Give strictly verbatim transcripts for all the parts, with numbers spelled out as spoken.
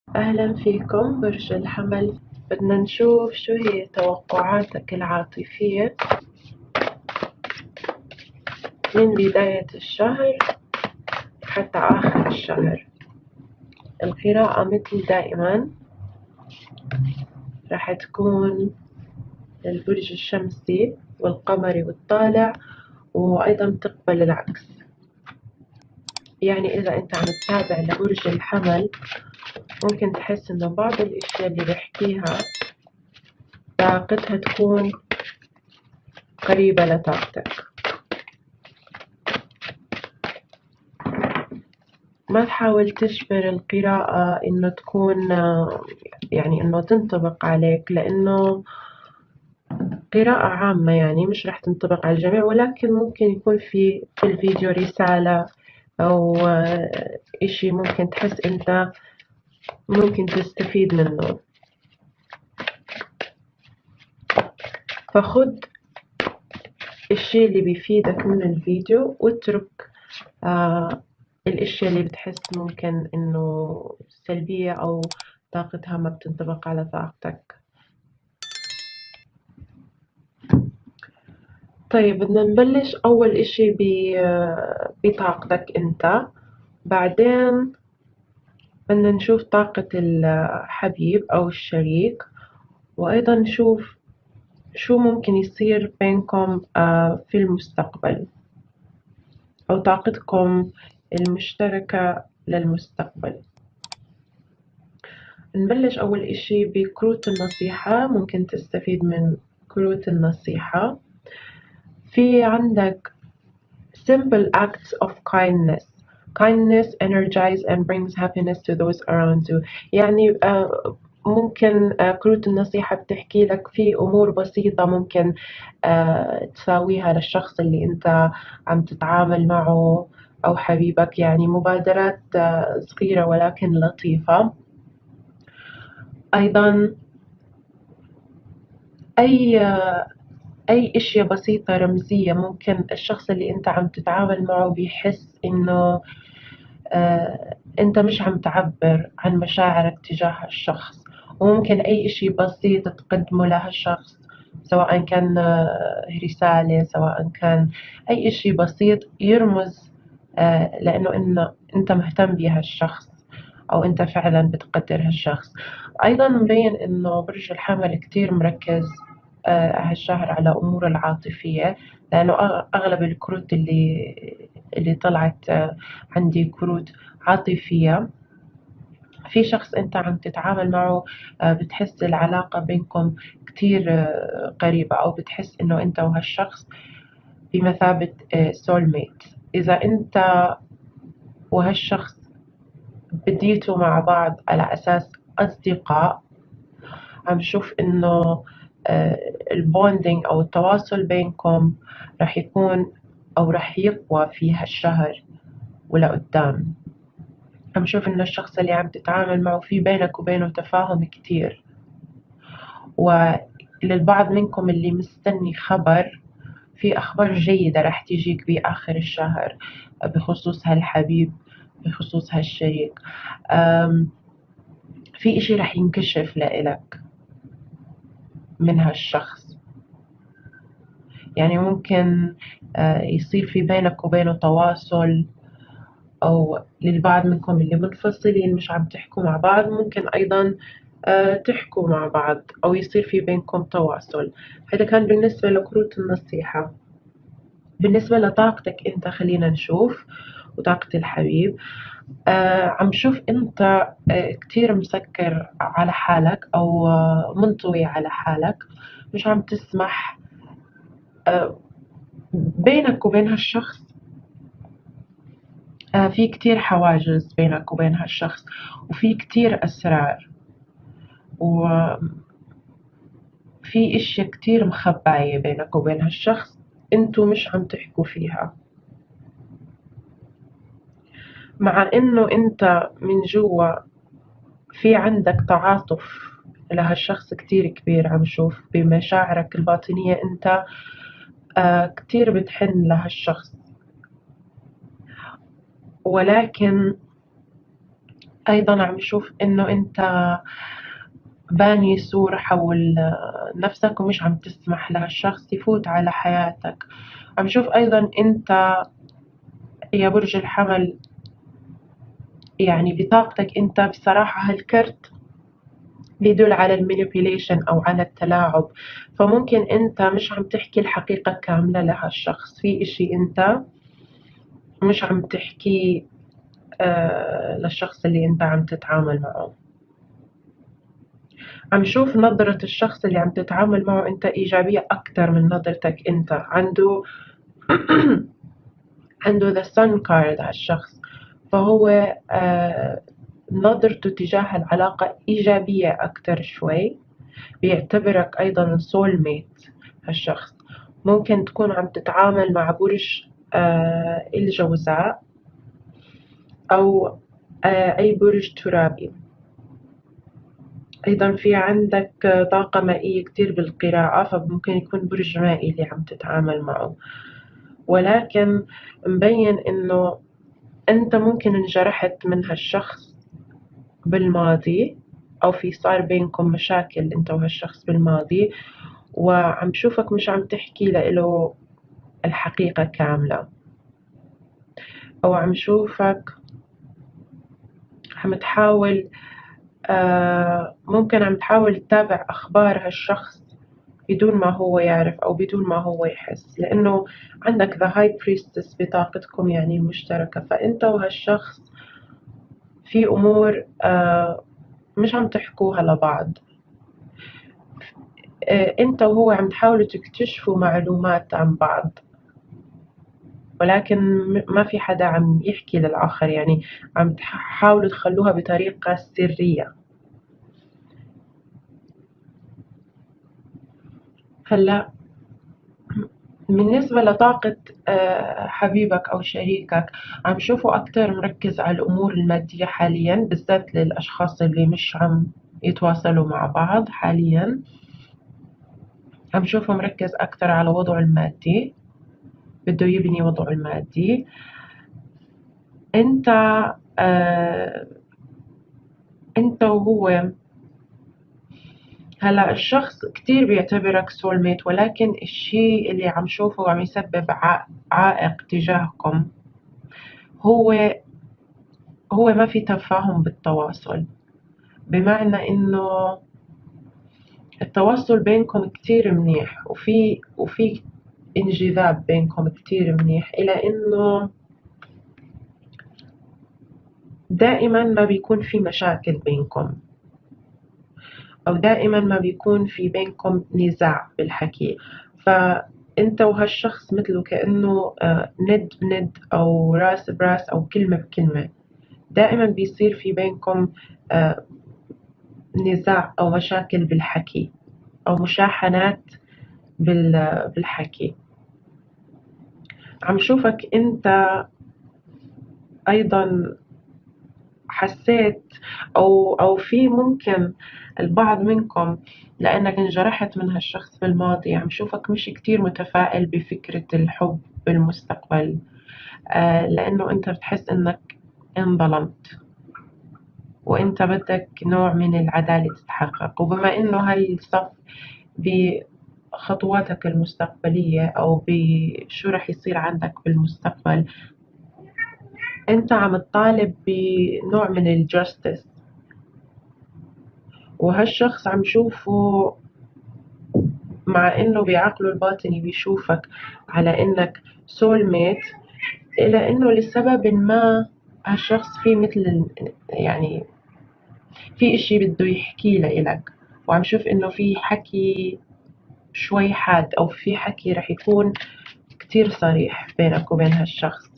أهلا فيكم برج الحمل. بدنا نشوف شو هي توقعاتك العاطفية من بداية الشهر حتى آخر الشهر. القراءة مثل دائما راح تكون للبرج الشمسي والقمري والطالع، وأيضا تقبل العكس. يعني إذا أنت عم تتابع لبرج الحمل ممكن تحس إنه بعض الأشياء اللي بحكيها طاقتها تكون قريبة لطاقتك. ما تحاول تجبر القراءة إنه تكون يعني إنه تنطبق عليك، لأنه قراءة عامة يعني مش راح تنطبق على الجميع، ولكن ممكن يكون في في الفيديو رسالة أو إشي ممكن تحس أنت ممكن تستفيد منه، فخد الشي اللي بيفيدك من الفيديو واترك آه الأشياء اللي بتحس ممكن إنه سلبية أو طاقتها ما بتنطبق على طاقتك. طيب بدنا نبلش أول إشي بطاقتك أنت، بعدين بدنا نشوف طاقة الحبيب أو الشريك، وأيضا نشوف شو ممكن يصير بينكم في المستقبل أو طاقتكم المشتركة للمستقبل. نبلش أول إشي بكروت النصيحة. ممكن تستفيد من كروت النصيحة. في عندك simple acts of kindness. Kindness energizes and brings happiness to those around you. يعني ممكن كروت النصيحة بتحكي لك في أمور بسيطة ممكن تساويها للشخص اللي أنت عم تتعامل معه أو حبيبك، يعني مبادرات صغيرة ولكن لطيفة. أيضا أي أي أشياء بسيطة رمزية ممكن الشخص اللي أنت عم تتعامل معه بيحس إنه آه أنت مش عم تعبر عن مشاعرك تجاه هالشخص، وممكن أي إشي بسيط تقدمه لهالشخص، سواء كان آه رسالة، سواء كان أي إشي بسيط يرمز آه لأنه إنه أنت مهتم بهالشخص أو أنت فعلا بتقدر هالشخص. أيضا مبين إنه برج الحمل كتير مركز هالشهر على أمور العاطفية، لأنه أغلب الكروت اللي اللي طلعت عندي كروت عاطفية. في شخص أنت عم تتعامل معه بتحس العلاقة بينكم كتير قريبة، أو بتحس إنه أنت وهالشخص بمثابة سول ميت. إذا أنت وهالشخص بديتوا مع بعض على أساس أصدقاء، عم شوف إنه البوندينج أو التواصل بينكم رح يكون أو رح يقوى في هالشهر ولقدام. عم شوف إن الشخص اللي عم تتعامل معه في بينك وبينه تفاهم كتير، وللبعض منكم اللي مستني خبر، في أخبار جيدة رح تيجيك بآخر الشهر بخصوص هالحبيب، بخصوص هالشريك. في إشي رح ينكشف لإلك من هالشخص، يعني ممكن يصير في بينك وبينه تواصل، أو للبعض منكم اللي منفصلين مش عم تحكوا مع بعض ممكن أيضا تحكوا مع بعض أو يصير في بينكم تواصل. هذا كان بالنسبة لكروت النصيحة. بالنسبة لطاقتك أنت خلينا نشوف، وطاقة الحبيب. آه عم شوف أنت آه كتير مسكر على حالك أو آه منطوي على حالك، مش عم تسمح آه بينك وبين هالشخص. آه في كتير حواجز بينك وبين هالشخص، وفي كتير أسرار، وفي اشياء كتير مخباية بينك وبين هالشخص انتو مش عم تحكوا فيها، مع انه انت من جوا في عندك تعاطف لهالشخص كتير كبير. عم شوف بمشاعرك الباطنية انت آه كتير بتحن لهالشخص، ولكن أيضا عم شوف إنه أنت باني صورة حول نفسك ومش عم تسمح لهالشخص يفوت على حياتك. عم شوف أيضا أنت يا برج الحمل يعني بطاقتك أنت بصراحة هالكرت بيدل على المانيبيوليشن أو على التلاعب، فممكن أنت مش عم تحكي الحقيقة كاملة لهالشخص، في إشي أنت مش عم تحكيه آه للشخص اللي أنت عم تتعامل معه. عم شوف نظرة الشخص اللي عم تتعامل معه أنت إيجابية أكتر من نظرتك أنت. عنده عنده the sun card هالشخص، فهو آه نظرته تجاه العلاقة إيجابية أكتر شوي، بيعتبرك أيضا soul mate. هالشخص ممكن تكون عم تتعامل مع برج آه الجوزاء أو آه أي برج ترابي. أيضا في عندك طاقة مائية كتير بالقراءة، فممكن يكون برج مائي اللي عم تتعامل معه، ولكن مبين إنه أنت ممكن انجرحت من هالشخص بالماضي، أو في صار بينكم مشاكل أنت وهالشخص بالماضي، وعم شوفك مش عم تحكي له الحقيقة كاملة، أو عم شوفك عم تحاول آه ممكن عم تحاول تتابع أخبار هالشخص بدون ما هو يعرف أو بدون ما هو يحس، لأنه عندك the high priestess بطاقتكم يعني المشتركة، فأنت وهالشخص في أمور آه مش عم تحكوها لبعض. آه أنت وهو عم تحاولوا تكتشفوا معلومات عن بعض، ولكن ما في حدا عم يحكي للآخر، يعني عم تحاولوا تخلوها بطريقة سرية. هلأ بالنسبة لطاقة آه، حبيبك أو شريكك، عم شوفه أكتر مركز على الأمور المادية حاليا، بالذات للأشخاص اللي مش عم يتواصلوا مع بعض حاليا. عم شوفه مركز أكتر على وضعه المادي، بده يبني وضعه المادي. أنت آه أنت وهو هلا الشخص كتير بيعتبرك سول ميت، ولكن الشيء اللي عم شوفه عم يسبب عائق تجاهكم هو هو ما في تفاهم بالتواصل، بمعنى إنه التواصل بينكم كتير منيح، وفي وفي انجذاب بينكم كتير منيح، إلى إنه دائما ما بيكون في مشاكل بينكم، أو دائما ما بيكون في بينكم نزاع بالحكي. فأنت وهالشخص مثله كأنه ند بند أو راس براس أو كلمة بكلمة، دائما بيصير في بينكم نزاع أو مشاكل بالحكي أو مشاحنات بالحكي. عم شوفك أنت أيضا حسيت أو أو في ممكن البعض منكم لأنك انجرحت من هالشخص بالماضي، عم شوفك مش كتير متفائل بفكرة الحب بالمستقبل، آه لأنه أنت بتحس إنك انظلمت، وأنت بدك نوع من العدالة تتحقق. وبما إنه هاي الصف بخطواتك المستقبلية أو بشو رح يصير عندك بالمستقبل، أنت عم تطالب بنوع من الجاستس، وهالشخص عم شوفه مع إنه بعقله الباطني بيشوفك على إنك سول ميت، إلا إنه لسبب ما هالشخص في مثل يعني في إشي بده يحكيه لإلك، وعم شوف إنه في حكي شوي حاد، أو في حكي رح يكون كتير صريح بينك وبين هالشخص.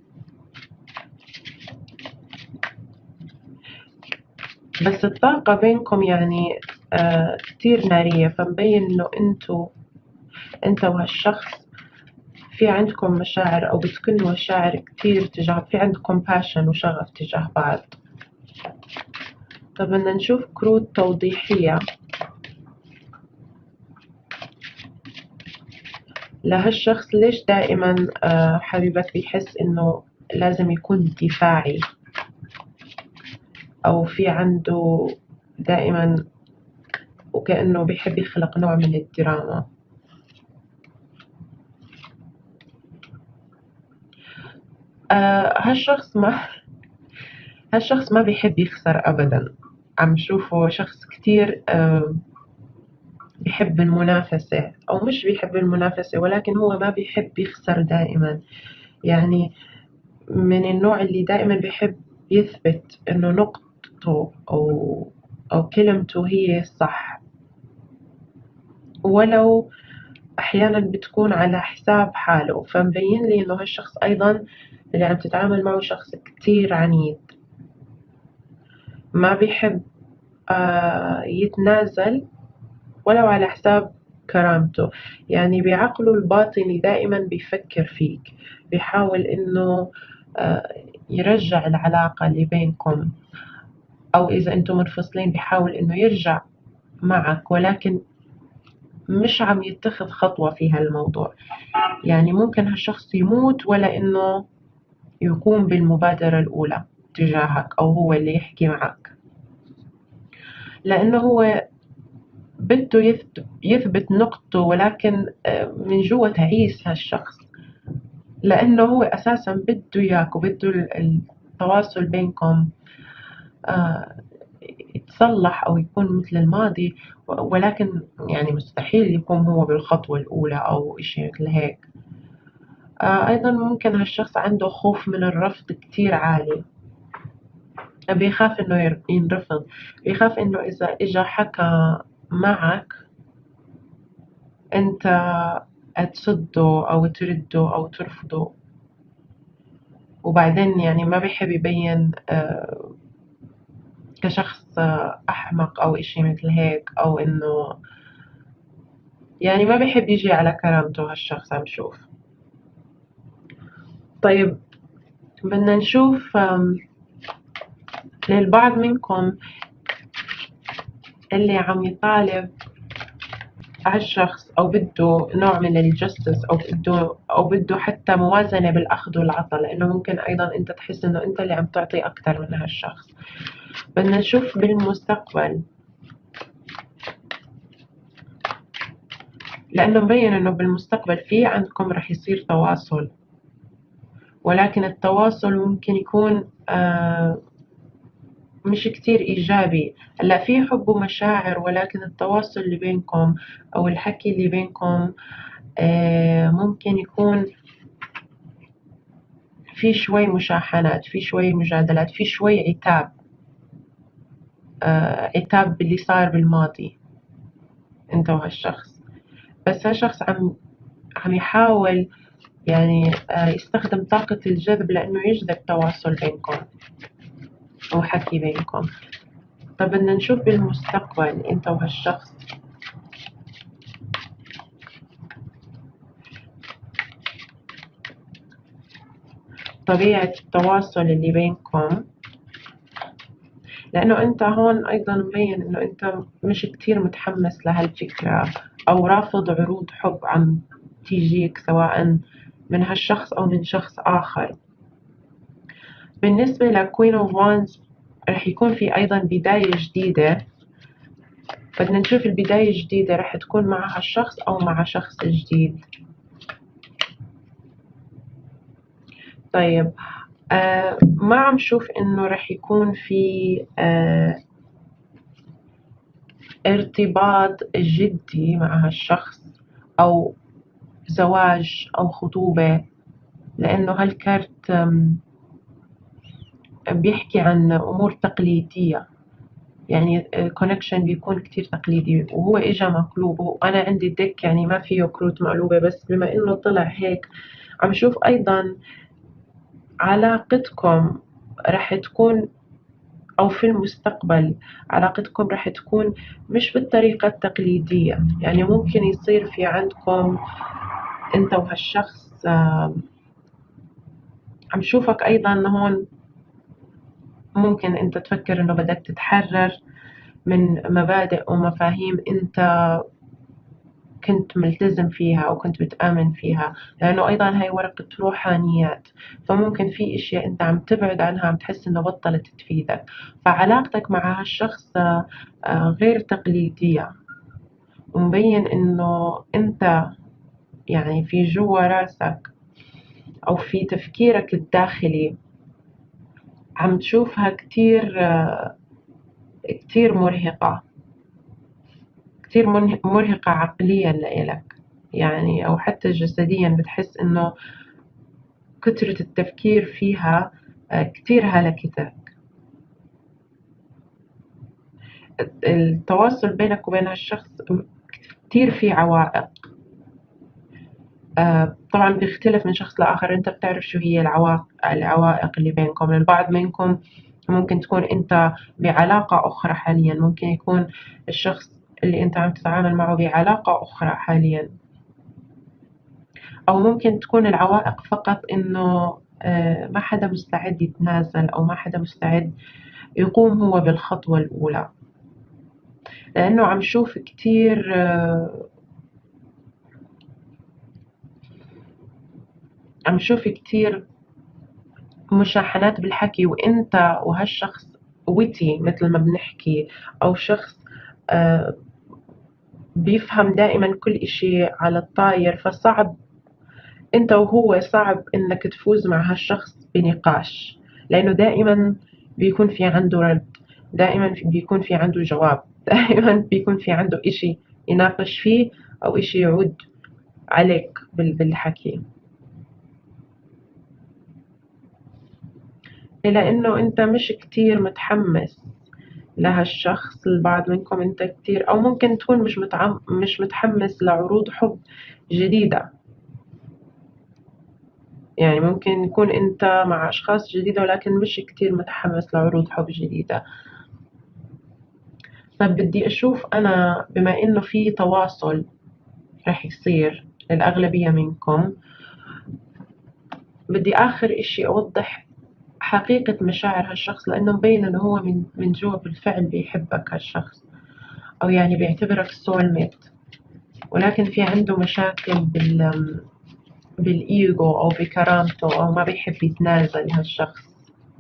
بس الطاقة بينكم يعني آه كتير نارية، فمبين إنه أنتو أنت وهالشخص في عندكم مشاعر، أو بتكونوا مشاعر كتير تجاه، في عندكم passion وشغف تجاه بعض. طب بدنا نشوف كروت توضيحية لهالشخص. ليش دائما آه حبيبك بيحس إنه لازم يكون دفاعي؟ أو في عنده دائما وكأنه بيحب يخلق نوع من الدراما. آه هالشخص ما هالشخص ما بيحب يخسر أبدا. عم شوفه شخص كتير آه بيحب المنافسة، أو مش بيحب المنافسة ولكن هو ما بيحب يخسر دائما. يعني من النوع اللي دائما بيحب يثبت إنه نقطته أو أو كلمته هي الصح، ولو أحيانا بتكون على حساب حاله. فمبين لي إنه هالشخص أيضا اللي عم تتعامل معه شخص كتير عنيد، ما بيحب آه يتنازل ولو على حساب كرامته. يعني بعقله الباطني دائما بيفكر فيك، بيحاول إنه آه يرجع العلاقة اللي بينكم، أو إذا أنتم منفصلين بيحاول إنه يرجع معك، ولكن مش عم يتخذ خطوة في هالموضوع. يعني ممكن هالشخص يموت ولا إنه يقوم بالمبادرة الأولى تجاهك، أو هو اللي يحكي معك، لأنه هو بده يثبت, يثبت نقطته، ولكن من جوا تعيس هالشخص، لأنه هو أساسا بده إياك وبده التواصل بينكم يتصلح أو يكون مثل الماضي، ولكن يعني مستحيل يكون هو بالخطوة الأولى أو إشي مثل هيك. أيضا ممكن هالشخص عنده خوف من الرفض كتير عالي، بيخاف إنه ينرفض، بيخاف إنه إذا إجا حكى معك أنت تصده أو ترده أو ترفضه. وبعدين يعني ما بيحب يبين كشخص أحمق أو إشي مثل هيك، أو إنه يعني ما بيحب يجي على كرامته هالشخص. عم شوف. طيب بدنا نشوف للبعض منكم اللي عم يطالب هالشخص أو بده نوع من الجستس، أو بده أو بده حتى موازنة بالأخذ والعطاء، لأنه ممكن أيضا أنت تحس إنه أنت اللي عم تعطي أكتر من هالشخص. بدنا نشوف بالمستقبل، لأنه مبين إنه بالمستقبل في عندكم رح يصير تواصل، ولكن التواصل ممكن يكون آه مش كتير إيجابي. هلا في حب ومشاعر، ولكن التواصل اللي بينكم أو الحكي اللي بينكم آه ممكن يكون في شوي مشاحنات، في شوي مجادلات، في شوي عتاب آه عتاب باللي صار بالماضي أنت وهالشخص. بس هالشخص عم عم يحاول يعني آه يستخدم طاقة الجذب لأنه يجذب تواصل بينكم أو حكي بينكم. طب بدنا نشوف بالمستقبل أنت وهالشخص طبيعة التواصل اللي بينكم، لأنه أنت هون أيضا مبين إنه أنت مش كتير متحمس لهالفكرة، أو رافض عروض حب عم تيجيك سواء من هالشخص أو من شخص آخر. بالنسبة لكوين أوف وانز رح يكون في أيضا بداية جديدة. بدنا نشوف البداية الجديدة رح تكون مع هالشخص أو مع شخص جديد. طيب آه ما عم شوف إنه رح يكون في آه ارتباط جدي مع هالشخص، أو زواج أو خطوبة، لأنه هالكارت بيحكي عن أمور تقليدية. يعني كونكشن بيكون كتير تقليدي، وهو إجا مقلوب، وأنا عندي ديك يعني ما فيه كروت مقلوبة، بس بما إنه طلع هيك عم شوف أيضا علاقتكم رح تكون، أو في المستقبل علاقتكم رح تكون مش بالطريقة التقليدية. يعني ممكن يصير في عندكم أنت وهالشخص عم شوفك أيضا هون ممكن أنت تفكر إنه بدك تتحرر من مبادئ ومفاهيم أنت كنت ملتزم فيها أو كنت بتآمن فيها، لأنه أيضا هاي ورقة روحانيات. فممكن في أشياء أنت عم تبعد عنها، عم تحس إنه بطلت تفيدك، فعلاقتك مع هالشخص آه، آه، غير تقليدية، ومبين إنه أنت يعني في جوا راسك أو في تفكيرك الداخلي عم تشوفها كتير آه، كتير مرهقة، كتير منه- مرهقة عقليا لإلك يعني، أو حتى جسديا بتحس إنه كترة التفكير فيها آه، كتير هلكتك. التواصل بينك وبين هالشخص كتير فيه عوائق. آه، طبعا بيختلف من شخص لآخر، أنت بتعرف شو هي العوائق العوائق اللي بينكم. البعض منكم ممكن تكون أنت بعلاقة أخرى حاليا، ممكن يكون الشخص اللي أنت عم تتعامل معه بعلاقة أخرى حاليا، أو ممكن تكون العوائق فقط إنه آه، ما حدا مستعد يتنازل، أو ما حدا مستعد يقوم هو بالخطوة الأولى. لأنه عم شوف كتير آه، عم شوف كتير مشاحنات بالحكي، وأنت وهالشخص وتي مثل ما بنحكي، أو شخص آه، بيفهم دائما كل إشي على الطاير، فصعب أنت وهو صعب إنك تفوز مع هالشخص بنقاش، لأنه دائما بيكون في عنده رد، دائما بيكون في عنده جواب، دائما بيكون في عنده إشي يناقش فيه أو إشي يعود عليك بالحكي. لأنه أنت مش كتير متحمس لهالشخص. البعض منكم أنت كتير، أو ممكن تكون مش متعم مش متحمس لعروض حب جديدة. يعني ممكن يكون أنت مع أشخاص جديدة ولكن مش كتير متحمس لعروض حب جديدة. طب بدي أشوف أنا، بما إنه في تواصل رح يصير للأغلبية منكم، بدي آخر إشي أوضح حقيقة مشاعر هالشخص، لأنه مبين إنه هو من من جوا بالفعل بيحبك هالشخص، أو يعني بيعتبرك سول ميت، ولكن في عنده مشاكل بال بالإيجو أو بكرامته، أو ما بيحب يتنازل هالشخص.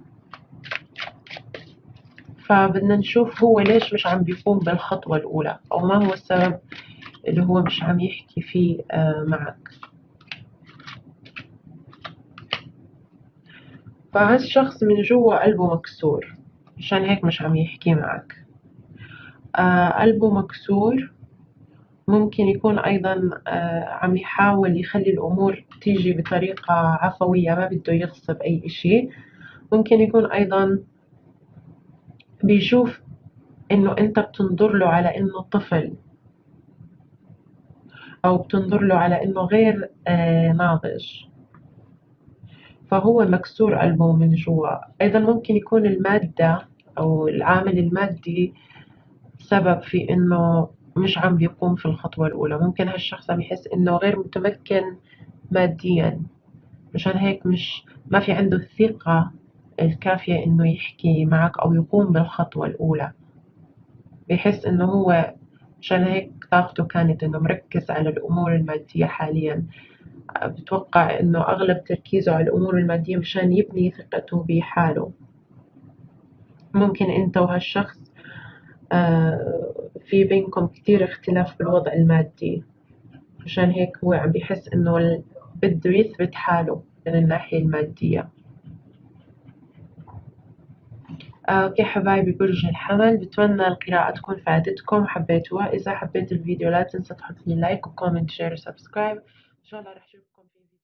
فبدنا نشوف هو ليش مش عم بيقوم بالخطوة الأولى، أو ما هو السبب اللي هو مش عم يحكي فيه آه، معك. فهالشخص من جوا قلبه مكسور، مشان هيك مش عم يحكي معك. آه قلبه مكسور. ممكن يكون أيضا آه عم يحاول يخلي الأمور تيجي بطريقة عفوية، ما بده يغصب أي إشي. ممكن يكون أيضا بيشوف إنه أنت بتنظر له على إنه طفل، أو بتنظر له على إنه غير آه ناضج، فهو مكسور قلبه من جوا. أيضا ممكن يكون المادة أو العامل المادي سبب في إنه مش عم بيقوم في الخطوة الأولى. ممكن هالشخص عم يحس إنه غير متمكن ماديا، مشان هيك مش ما في عنده الثقة الكافية إنه يحكي معك أو يقوم بالخطوة الأولى. بيحس إنه هو مشان هيك طاقته كانت إنه مركز على الأمور المادية حاليا. بتوقع إنه أغلب تركيزه على الأمور المادية مشان يبني ثقته بحاله. ممكن أنت وهالشخص آه، في بينكم كتير اختلاف بالوضع المادي، مشان هيك هو عم بيحس إنه بده يثبت حاله من الناحية المادية. أوكي حبايبي برج الحمل، بتمنى القراءة تكون فادتكم وحبيتوها. إذا حبيت الفيديو لا تنسى تحط لي لايك وكومنت شير وسبسكرايب. إن شاء الله رح أشوفكم في